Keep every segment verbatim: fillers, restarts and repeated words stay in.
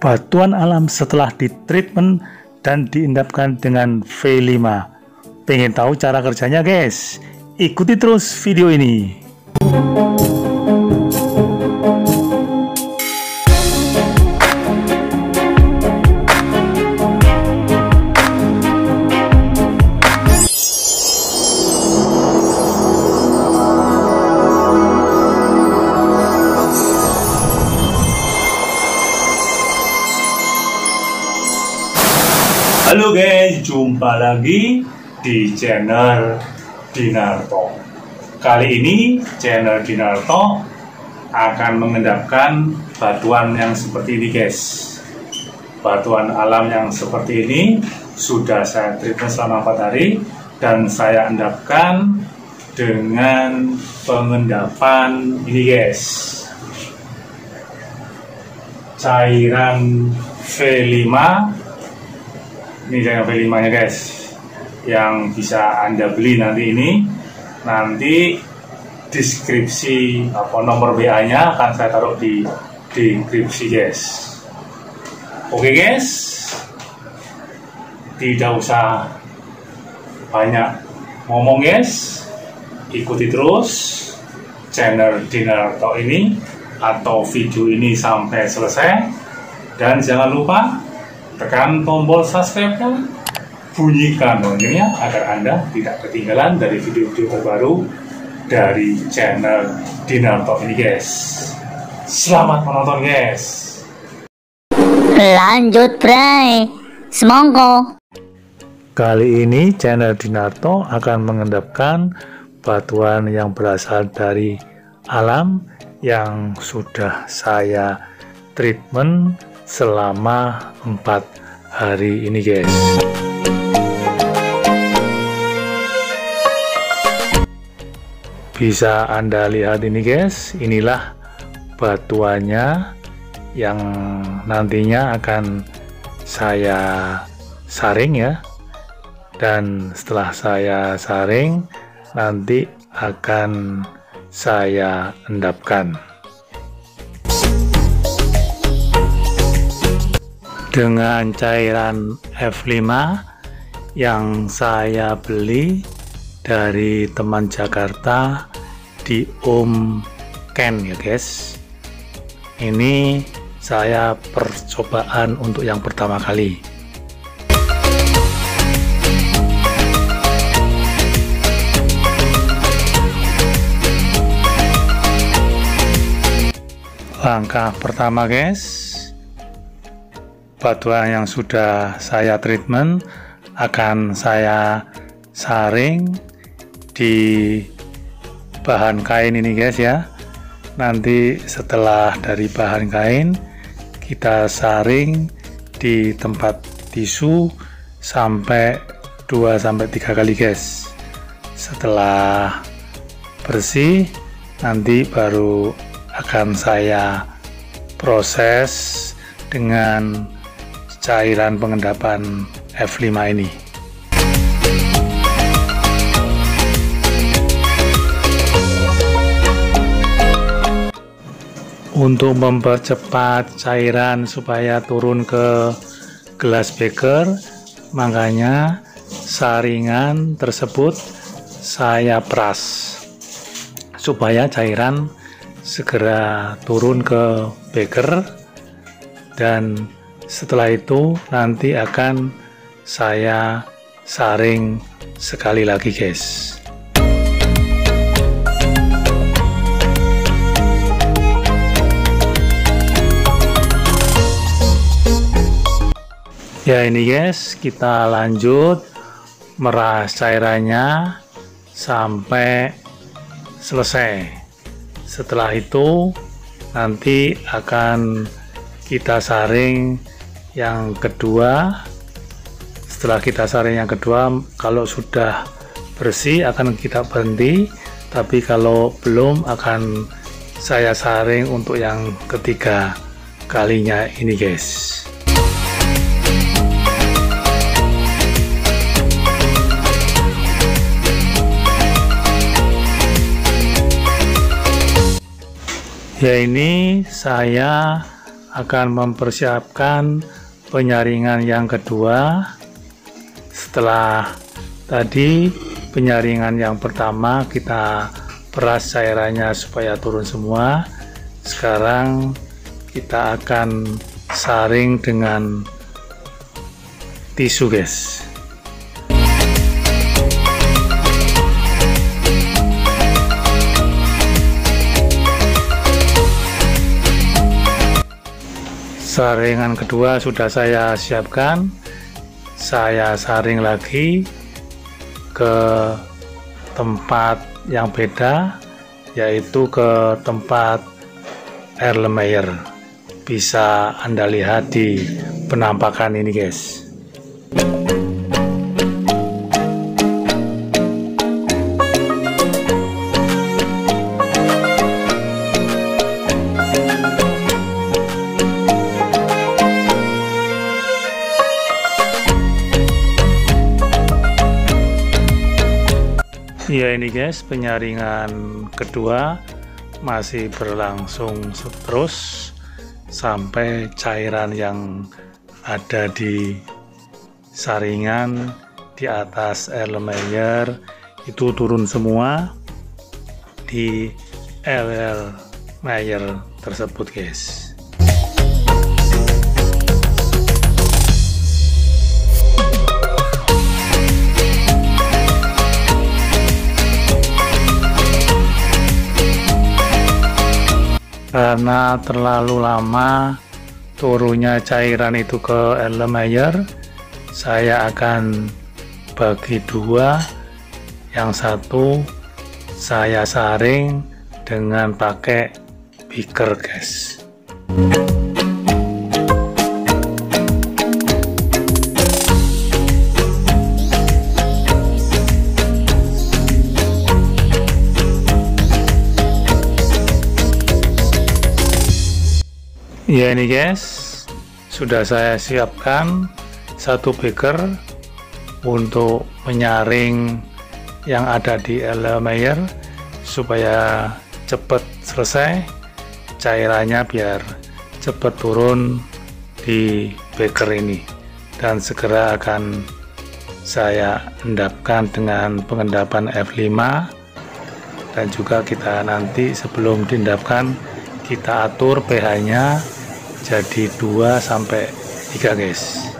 Batuan alam setelah ditreatment dan diendapkan dengan V lima. Pengen tahu cara kerjanya guys? Ikuti terus video ini. Halo guys, jumpa lagi di channel Dinarto. Kali ini channel Dinarto akan mengendapkan batuan yang seperti ini guys. Batuan alam yang seperti ini sudah saya treatment selama empat hari dan saya endapkan dengan pengendapan ini guys, cairan V lima. Ini cairan V lima nya guys, yang bisa Anda beli nanti ini. Nanti deskripsi apa nomor W A nya akan saya taruh di deskripsi guys. Oke guys, tidak usah banyak ngomong guys, ikuti terus channel Dinarto ini atau video ini sampai selesai, dan jangan lupa tekan tombol subscribe-nya, bunyikan loncengnya agar Anda tidak ketinggalan dari video-video terbaru dari channel Dinarto ini guys. Selamat menonton guys. Lanjut Bray, semongko. Kali ini channel Dinarto akan mengendapkan batuan yang berasal dari alam yang sudah saya treatment selama empat hari ini guys. Bisa Anda lihat ini guys, inilah batuannya yang nantinya akan saya saring ya. Dan setelah saya saring, nanti akan saya endapkan dengan cairan V lima yang saya beli dari teman Jakarta di Om Ken ya guys. Ini saya percobaan untuk yang pertama kali. Langkah pertama guys, batuan yang sudah saya treatment akan saya saring di bahan kain ini guys ya. Nanti setelah dari bahan kain kita saring di tempat tisu sampai dua sampai tiga kali guys. Setelah bersih nanti baru akan saya proses dengan cairan pengendapan V lima ini. Untuk mempercepat cairan supaya turun ke gelas beker, makanya saringan tersebut saya peras supaya cairan segera turun ke beker, dan setelah itu nanti akan saya saring sekali lagi guys. Ya ini guys, kita lanjut meras cairannya sampai selesai. Setelah itu nanti akan kita saring yang kedua. Setelah kita saring yang kedua, kalau sudah bersih akan kita berhenti, tapi kalau belum akan saya saring untuk yang ketiga kalinya ini guys. Ya ini saya akan mempersiapkan penyaringan yang kedua. Setelah tadi penyaringan yang pertama kita peras cairannya supaya turun semua, sekarang kita akan saring dengan tisu guys. Saringan kedua sudah saya siapkan, saya saring lagi ke tempat yang beda, yaitu ke tempat Erlenmeyer. Bisa Anda lihat di penampakan ini guys. Ya ini guys, penyaringan kedua masih berlangsung terus sampai cairan yang ada di saringan di atas Erlenmeyer itu turun semua di Erlenmeyer tersebut guys. Karena terlalu lama turunnya cairan itu ke Erlenmeyer, saya akan bagi dua. Yang satu saya saring dengan pakai beaker guys. Ya ini guys, sudah saya siapkan satu beaker untuk menyaring yang ada di Erlenmeyer supaya cepat selesai cairannya, biar cepat turun di beaker ini, dan segera akan saya endapkan dengan pengendapan F lima. Dan juga kita nanti sebelum diendapkan kita atur pH nya jadi dua sampai tiga guys.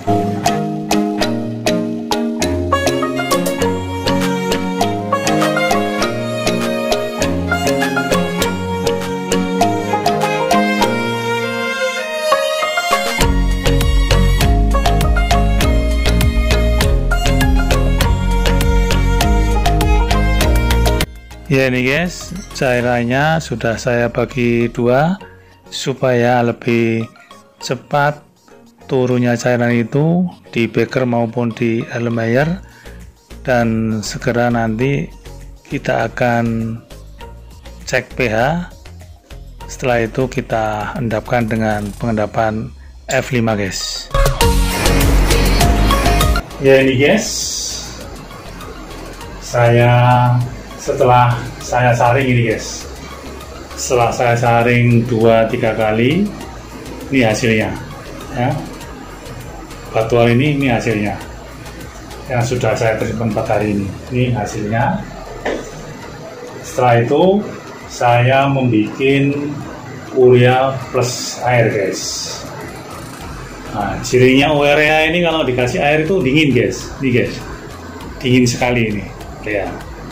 Ya ini guys, cairannya sudah saya bagi dua supaya lebih cepat turunnya cairan itu di beaker maupun di Erlenmeyer, dan segera nanti kita akan cek pH. Setelah itu kita endapkan dengan pengendapan F lima guys. Ya ini guys, saya setelah saya saring ini guys, setelah saya saring dua tiga kali, ini hasilnya ya, batuan ini ini hasilnya yang sudah saya terima empat hari ini ini hasilnya. Setelah itu saya membuat urea plus air guys. Nah, cirinya urea ini kalau dikasih air itu dingin guys, ini guys, dingin sekali ini ya.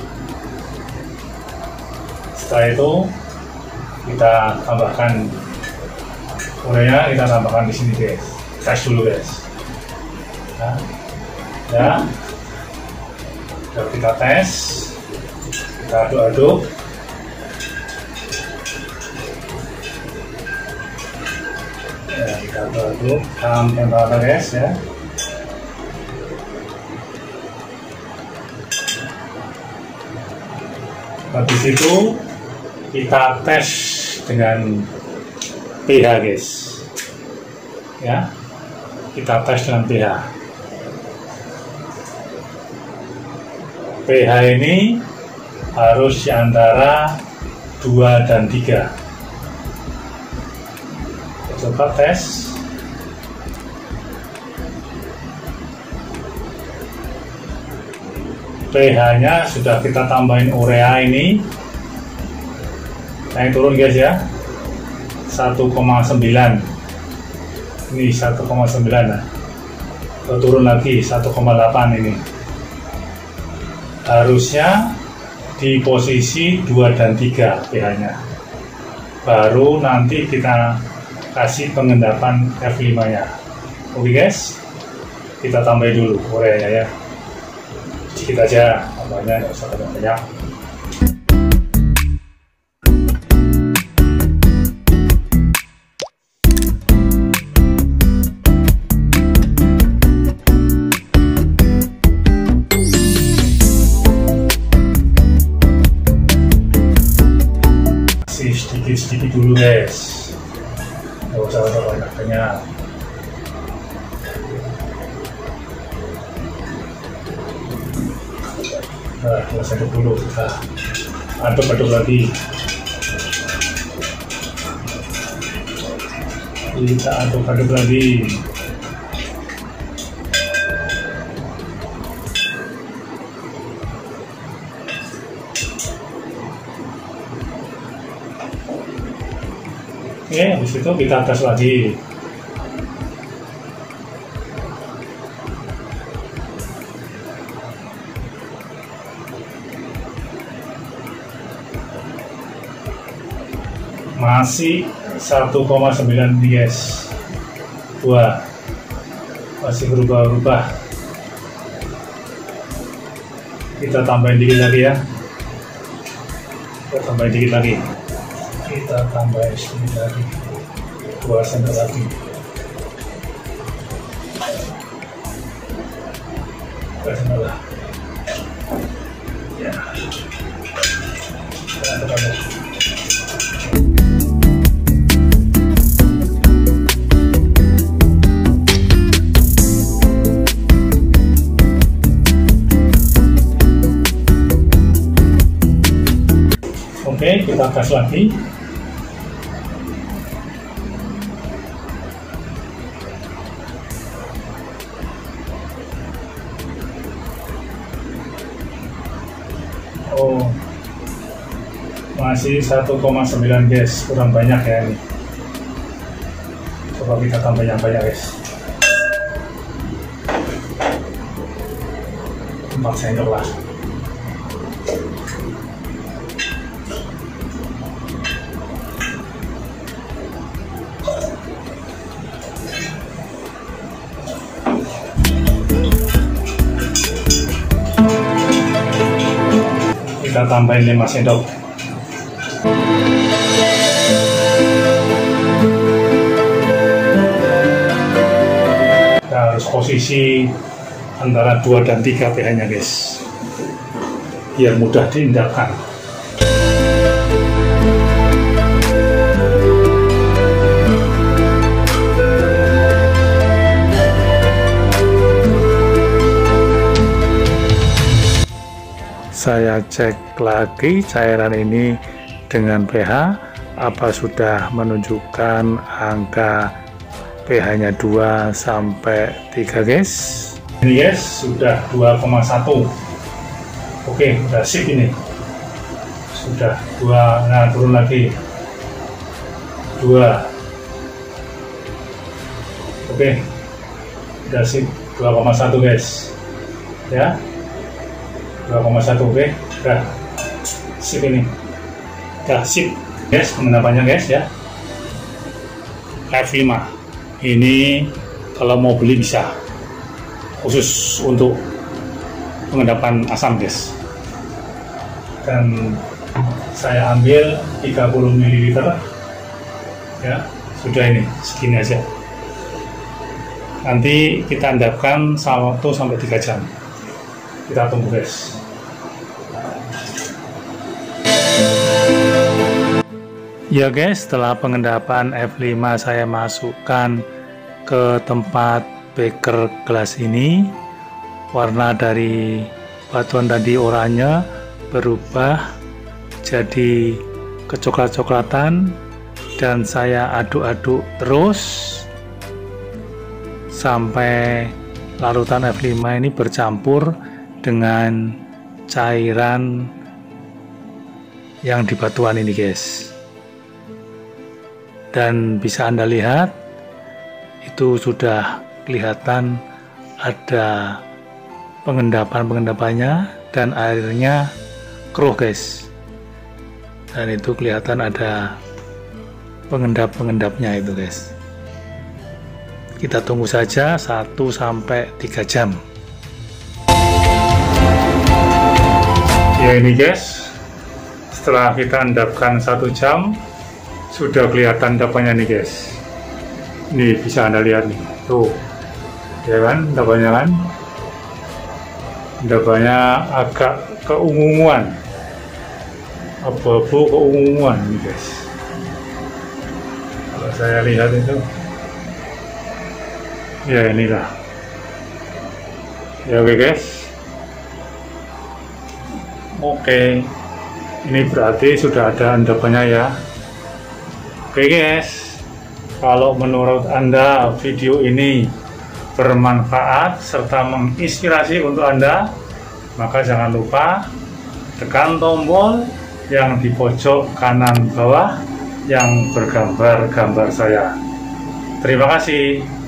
Setelah itu kita tambahkan urea, kita tambahkan di sini guys, tes dulu guys. Nah, ya, sudah kita tes, kita aduk-aduk. Ya, kita aduk-aduk dalam temperatur guys ya. Habis itu kita tes dengan pH guys ya, kita tes dengan pH. pH ini harus di antara dua dan tiga. coba tes. pH-nya sudah kita tambahin urea ini, naik turun guys ya, satu koma sembilan. Ini satu koma sembilan. Nah, turun lagi satu koma delapan. Ini harusnya di posisi dua dan tiga pH-nya. Baru nanti kita kasih pengendapan F lima nya. Oke guys, kita tambahin dulu ureanya ya, sedikit aja, tambahnya nggak usah banyak-banyak. Kasih sedikit-sedikit dulu guys, nggak usah banyak-banyak. Nah, kita aduk dulu, kita aduk-aduk lagi, kita aduk-aduk lagi. Oke, habis itu kita tes lagi. Masih satu koma sembilan guys. Wah, masih berubah-ubah. Kita tambahin dikit lagi ya. Kita tambahin dikit lagi. Kita tambahin sedikit lagi. Dua sendok lagi. Kita tambah. Ya. Kita tambah. Oke, kita gas lagi. Oh, masih satu koma sembilan guys, kurang banyak ya ini. Coba kita tambah yang banyak guys. empat sendok lah. Kita tambahin lima sendok. Kita harus posisi antara dua dan tiga pH-nya guys, biar mudah diindahkan. Saya cek lagi cairan ini dengan pH, apa sudah menunjukkan angka pH-nya dua sampai tiga guys. Ini guys sudah dua koma satu. Oke, udah sip ini. Sudah dua, nah turun lagi. dua. Oke. Udah sip dua koma satu guys. Ya. dua koma satu. Oke, udah sip ini, udah sip guys pengendapannya guys ya. F lima ini kalau mau beli bisa, khusus untuk pengendapan asam guys. Dan saya ambil tiga puluh mililiter ya, sudah ini segini aja. Nanti kita endapkan waktu sampai tiga jam. Kita tunggu guys. Ya guys, setelah pengendapan F lima saya masukkan ke tempat beker gelas ini. Warna dari batuan tadi oranye berubah jadi kecoklat-coklatan dan saya aduk-aduk terus sampai larutan F lima ini bercampur dengan cairan yang di batuan ini guys. Dan bisa Anda lihat itu sudah kelihatan ada pengendapan-pengendapannya dan airnya keruh guys. Dan itu kelihatan ada pengendap-pengendapnya itu guys. Kita tunggu saja satu sampai tiga jam. Ya ini guys, setelah kita endapkan satu jam sudah kelihatan endapannya nih guys. Ini bisa Anda lihat nih, tuh ya kan, endapannya kan endapannya agak keunguan, abu-abu keunguan nih guys. Kalau saya lihat itu ya inilah ya. Oke guys, oke, ini berarti sudah ada endapannya ya. Oke guys, kalau menurut Anda video ini bermanfaat serta menginspirasi untuk Anda, maka jangan lupa tekan tombol yang di pojok kanan bawah yang bergambar gambar saya. Terima kasih.